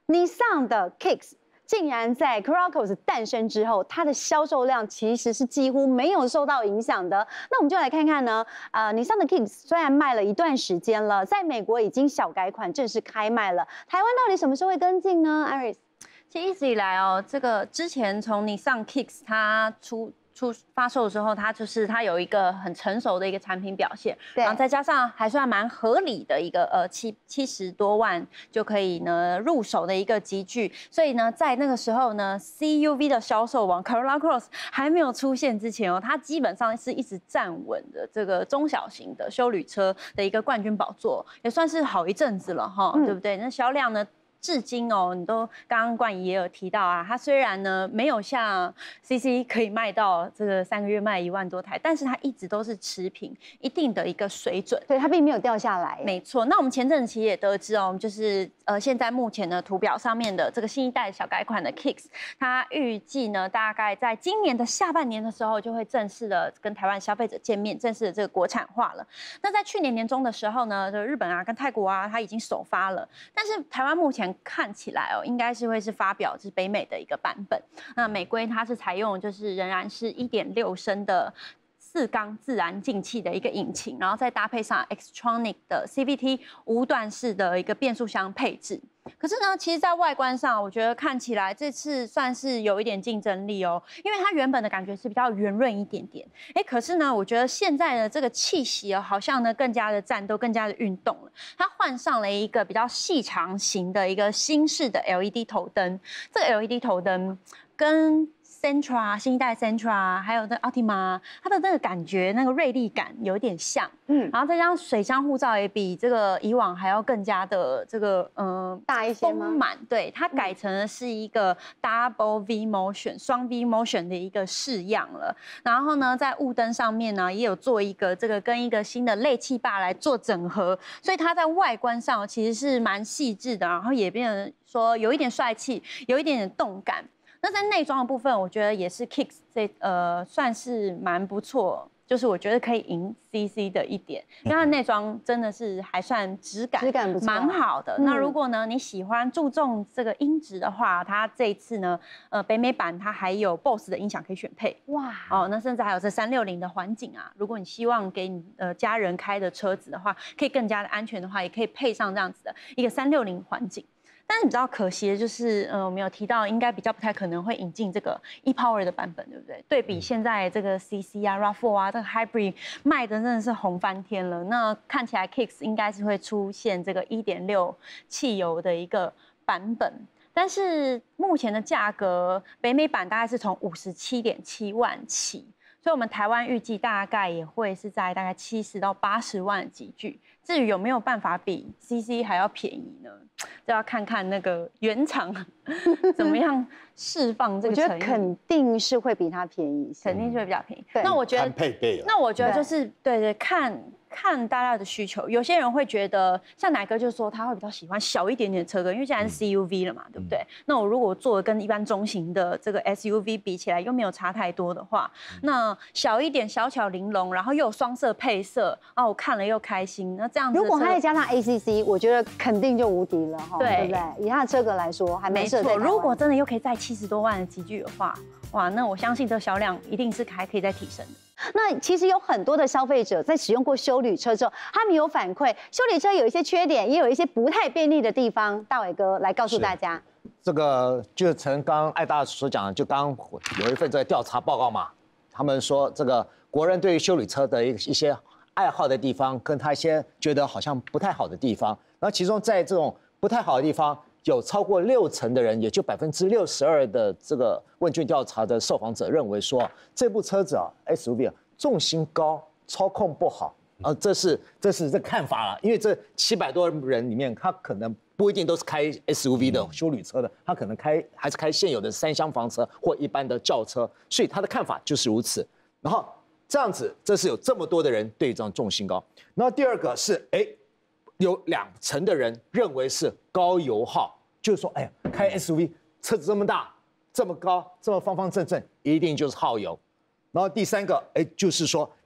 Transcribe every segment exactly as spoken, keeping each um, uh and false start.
Nissan 的 Kicks 竟然在 Crockers 诞生之后，它的销售量其实是几乎没有受到影响的。那我们就来看看呢，呃，Nissan 的 Kicks 虽然卖了一段时间了，在美国已经小改款正式开卖了，台湾到底什么时候会跟进呢 ？Iris， 其实一直以来哦，这个之前从 Nissan Kicks 它出。出发售的时候，它就是它有一个很成熟的一个产品表现，然后再加上还算蛮合理的一个呃七七十多万就可以呢入手的一个级距，所以呢在那个时候呢 C U V 的销售王 Corolla Cross 还没有出现之前哦，它基本上是一直站稳的这个中小型的休旅车的一个冠军宝座，也算是好一阵子了哈，嗯、对不对？那销量呢？至今哦，你都刚刚冠仪也有提到啊，它虽然呢没有像 C C 可以卖到这个三个月卖一万多台，但是它一直都是持平一定的一个水准， 对，它并没有掉下来。 没错，那我们前阵子其实也得知哦，就是呃现在目前的图表上面的这个新一代小改款的 Kicks， 它预计呢大概在今年的下半年的时候就会正式的跟台湾消费者见面，正式的这个国产化了。那在去年年中的时候呢，就日本啊跟泰国啊它已经首发了，但是台湾目前看起来哦，应该是会是发表是北美的一个版本。那美规它是采用就是仍然是 一点六升的四缸自然进气的一个引擎，然后再搭配上 Xtronic 的 C V T 无段式的一个变速箱配置。可是呢，其实，在外观上，我觉得看起来这次算是有一点竞争力哦，因为它原本的感觉是比较圆润一点点，哎，可是呢，我觉得现在的这个气息哦，好像呢更加的战斗，更加的运动了。它换上了一个比较细长型的一个新式的 L E D 头灯，这个 L E D 头灯跟Sentra 新一代 Sentra 还有那 Altima， 它的那个感觉，那个锐利感有一点像，嗯，然后再加上水箱护罩也比这个以往还要更加的这个嗯、呃、 大一些吗？ 丰满，对，它改成的是一个 Double V Motion 双 V Motion 的一个式样了。然后呢，在雾灯上面呢，也有做一个这个跟一个新的类气坝来做整合，所以它在外观上其实是蛮细致的，然后也变成说有一点帅气，有一点点动感。那在内装的部分，我觉得也是 Kicks 这呃算是蛮不错，就是我觉得可以赢 C C 的一点，因为它内装真的是还算质感质感不错， 蛮好的。嗯、那如果呢你喜欢注重这个音质的话，它这一次呢呃北美版它还有 B O S S 的音响可以选配，哇哦，那甚至还有这三六零的环境啊，如果你希望给你呃家人开的车子的话，可以更加的安全的话，也可以配上这样子的一个三六零环境。但是你知道可惜的就是，呃，我们有提到，应该比较不太可能会引进这个 ePower 的版本，对不对？对比现在这个 C C 啊、R A V 四 啊，这个 Hybrid 卖的真的是红翻天了。那看起来 Kicks 应该是会出现这个 一点六 汽油的一个版本，但是目前的价格，北美版大概是从五十七点七万起。所以，我们台湾预计大概也会是在大概七十到八十万的级距。至于有没有办法比 C C 还要便宜呢？就要看看那个原厂怎么样释放这个诚意。 我觉得肯定是会比它便宜， 肯定是会比较便宜。 对， 那我觉得看配备， 那我觉得就是对对看。看大家的需求，有些人会觉得，像奶哥就说他会比较喜欢小一点点的车格，因为现在是 C U V 了嘛，嗯、对不对？那我如果做的跟一般中型的这个 S U V 比起来，又没有差太多的话，嗯、那小一点、小巧玲珑，然后又有双色配色，啊，我看了又开心。那这样子， 如果它再加上 A C C， 我觉得肯定就无敌了哈，对不对？以它的车格来说，还没错。 如果真的又可以在七十多万的级距的话，哇，那我相信这个销量一定是还可以再提升的。 那其实有很多的消费者在使用过休旅车之后，他们有反馈，休旅车有一些缺点，也有一些不太便利的地方。大伟哥来告诉大家， 这个就成刚刚艾大所讲的，就刚刚有一份这个调查报告嘛，他们说这个国人对于休旅车的一一些爱好的地方，跟他一些觉得好像不太好的地方，然后其中在这种不太好的地方，有超过六成的人，也就百分之六十二的这个问卷调查的受访者认为说，这部车子啊 S U V 啊重心高，操控不好啊，这是这是这看法了。因为这七百多人里面，他可能不一定都是开 S U V 的休旅车的，他可能开还是开现有的三厢房车或一般的轿车，所以他的看法就是如此。然后这样子，这是有这么多的人对这种重心高。然后第二个是，哎，有两成的人认为是高油耗。就是说，哎呀，开 S U V 车子这么大、这么高、这么方方正正，一定就是耗油。然后第三个，哎，就是说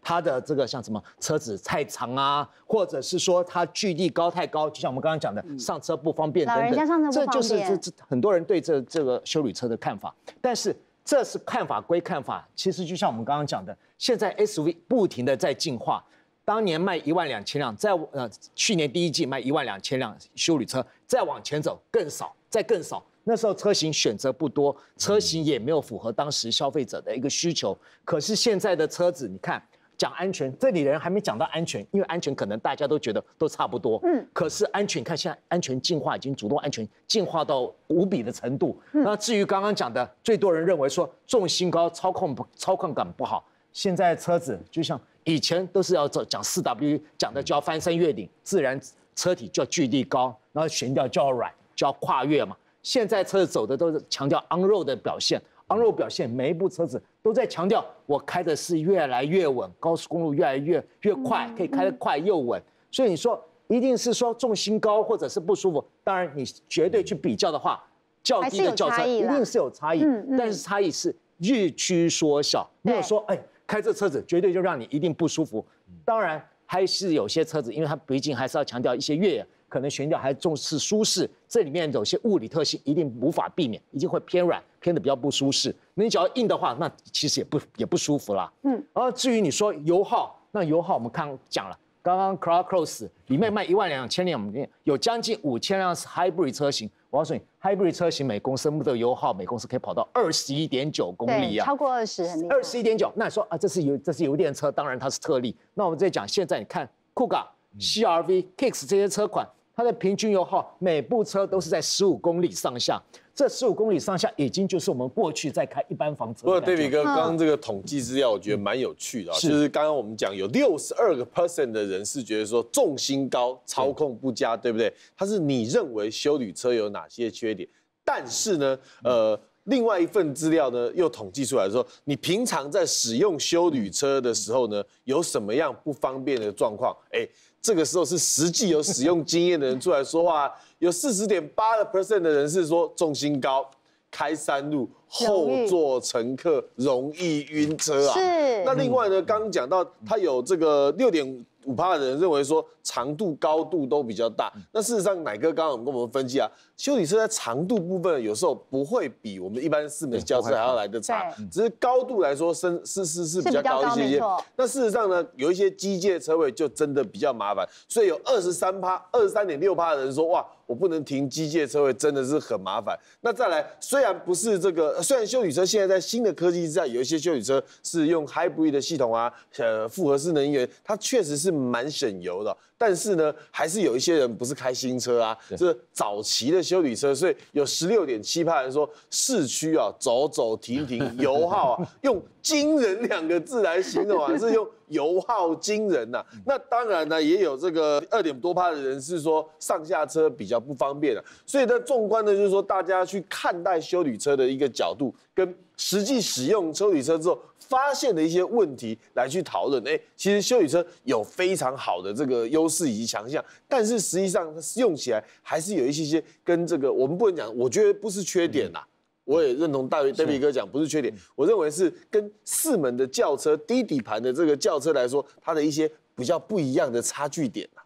它的这个像什么车子太长啊，或者是说它距离高太高，就像我们刚刚讲的上车不方便等等， 老人家上车不方便， 这就是这这很多人对这这个休旅车的看法。但是这是看法归看法，其实就像我们刚刚讲的，现在 S U V 不停的在进化。当年卖一万两千辆，在呃去年第一季卖一万两千辆休旅车，再往前走更少，再更少。那时候车型选择不多，车型也没有符合当时消费者的一个需求。可是现在的车子，你看讲安全，这里人还没讲到安全，因为安全可能大家都觉得都差不多。嗯。可是安全，看现在安全进化已经主动安全进化到无比的程度。嗯、那至于刚刚讲的，最多人认为说重心高，操控不操控感不好。现在车子就像以前都是要讲四 W， 讲的就要翻山越岭，自然车体就要距离高，然后悬吊就要软，就要跨越嘛。现在车子走的都是强调 on road 的表现 ，on road 表现，每一部车子都在强调我开的是越来越稳，高速公路越来越越快，可以开得快又稳。所以你说一定是说重心高或者是不舒服，当然你绝对去比较的话，较低的轿车一定是有差异，但是差异是日趋缩小，没有说哎开这车子绝对就让你一定不舒服。当然还是有些车子，因为它毕竟还是要强调一些越野。可能悬吊还重视舒适，这里面有些物理特性一定无法避免，一定会偏软，偏的比较不舒适。你只要硬的话，那其实也不也不舒服啦。嗯，然后至于你说油耗，那油耗我们看讲了，刚刚 Cross 里面卖一万两千辆，有将近五千辆是 Hybrid 车型。我告诉你 ，Hybrid 车型每公升的油耗每公升可以跑到二十一点九公里啊， 超过二十，很厉害。 二十一点九，那你说啊，这是油这是油电车，当然它是特例。那我们再讲，现在你看酷咖、C R V、Kicks 这些车款。它的平均油耗，每部车都是在十五公里上下。这十五公里上下，已经就是我们过去在开一般房车。 不过 ，David 哥，刚刚这个统计资料，我觉得蛮有趣的啊。就是刚刚我们讲，有六十二个 percent 的人是觉得说重心高、操控不佳，对不对？它是你认为休旅车有哪些缺点？但是呢，呃。另外一份资料呢，又统计出来说，你平常在使用休旅车的时候呢，有什么样不方便的状况？哎，这个时候是实际有使用经验的人出来说话，有四十点八的 percent 的人是说重心高，开山路，后座乘客容易晕车啊。是。那另外呢，刚刚讲到他有这个六点五趴的人认为说长度、高度都比较大。那事实上，乃哥刚刚跟我们分析啊，休旅车在长度部分有时候不会比我们一般四门轿车还要来得差，只是高度来说，是是是是比较高一些些。那事实上呢，有一些机械车位就真的比较麻烦，所以有二十三趴、二十三点六趴的人说，哇，我不能停机械车位，真的是很麻烦。那再来，虽然不是这个，虽然休旅车现在在新的科技之下，有一些休旅车是用 hybrid 的系统啊，呃，复合式能源，它确实是蛮省油的。但是呢，还是有一些人不是开新车啊，就是早期的休旅车，所以有十六点七趴人说市区啊走走停停，油耗啊用惊人两个字来形容啊，是用油耗惊人呐、啊。那当然呢，也有这个二点多趴的人是说上下车比较不方便啊。所以呢，纵观的就是说大家去看待休旅车的一个角度，跟实际使用休旅车之后发现的一些问题来去讨论。哎，其实休旅车有非常好的这个优势以及强项，但是实际上用起来还是有一些些跟这个我们不能讲，我觉得不是缺点啦。我也认同大卫 David 哥讲，不是缺点，我认为是跟四门的轿车低底盘的这个轿车来说，它的一些比较不一样的差距点啊。